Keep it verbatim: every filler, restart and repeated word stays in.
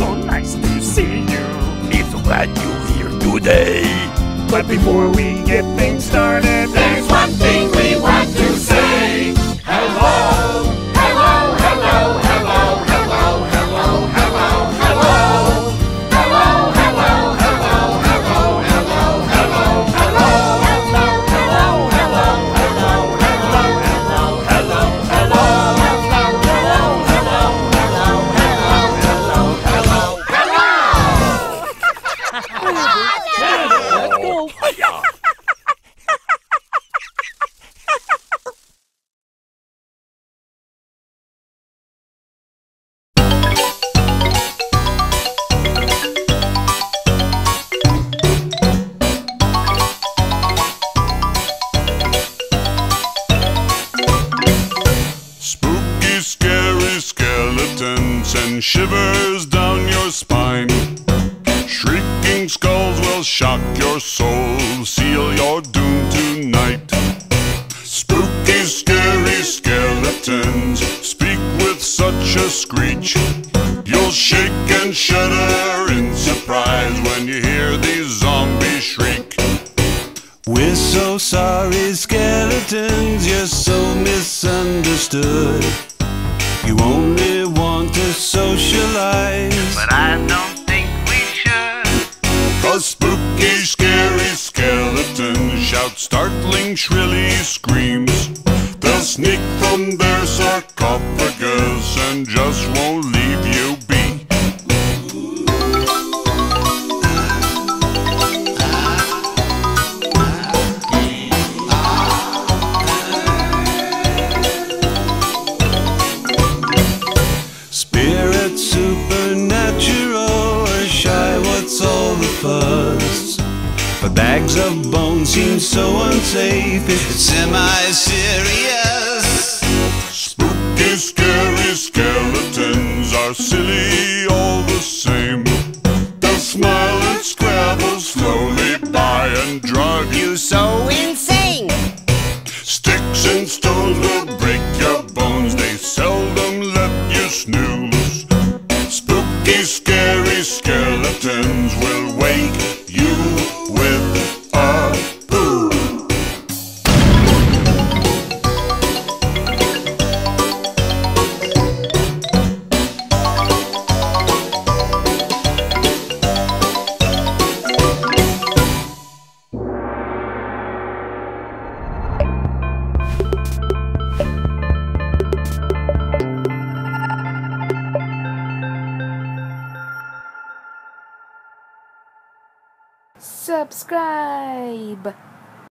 so nice to see you. It's so glad you're here today. But before we get things started, there's one thing we want to say. Hello, hello, hello, hello, hello, hello, hello, hello. Hello, hello, hello, hello, hello, hello, hello. Hello, hello, hello, hello, hello, hello, hello. Hello, hello, hello, hello, hello, hello, hello. Spooky, scary skeletons and shivers down your spine. Shrieking skulls will shock your soul, seal your doom tonight. Spooky, scary skeletons speak with such a screech. You'll shake and shudder in surprise when you hear these zombies shriek. We're so sorry, skeletons, you're so misunderstood. You only want to socialize, but I don't think we should. 'Cause spooky, scary skeletons shout startling, shrilly screams. They'll sneak from their sarcophagus and just won't leave you be. Spirits, supernatural, or shy, what's all the fuss? But bags of bones seem so unsafe, it's semi-serious. Spooky, scary skeletons are silly all the same. They'll smile and scrabble slowly by and drive you so insane. Sticks and stones will break your bones, they seldom let you snooze. Spooky, scary skeletons will wake you with a boo. Subscribe!